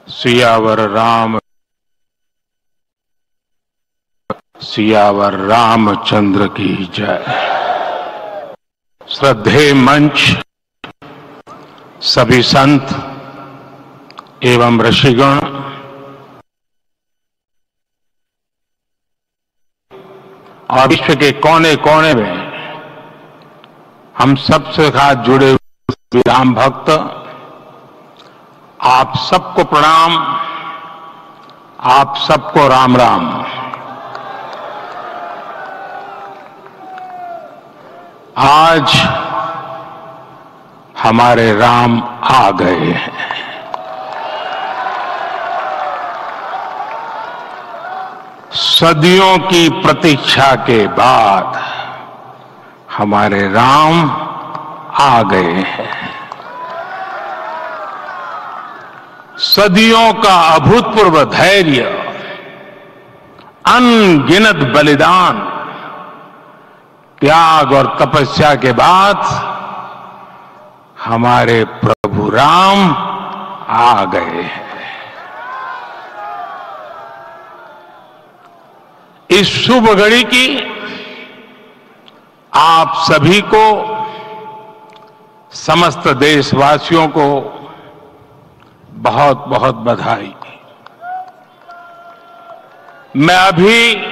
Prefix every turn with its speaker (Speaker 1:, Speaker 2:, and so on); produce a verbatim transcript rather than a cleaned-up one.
Speaker 1: सियावर राम सियावर रामचंद्र की जय। श्रद्धेय मंच, सभी संत एवं ऋषिगण, और विश्व के कोने कोने में हम सबसे साथ जुड़े हुए राम भक्त, आप सबको प्रणाम, आप सबको राम राम। आज हमारे राम आ गए हैं। सदियों की प्रतीक्षा के बाद हमारे राम आ गए हैं। सदियों का अभूतपूर्व धैर्य, अनगिनत बलिदान, त्याग और तपस्या के बाद हमारे प्रभु राम आ गए हैं। इस शुभ घड़ी की आप सभी को, समस्त देशवासियों को बहुत बहुत बधाई। मैं अभी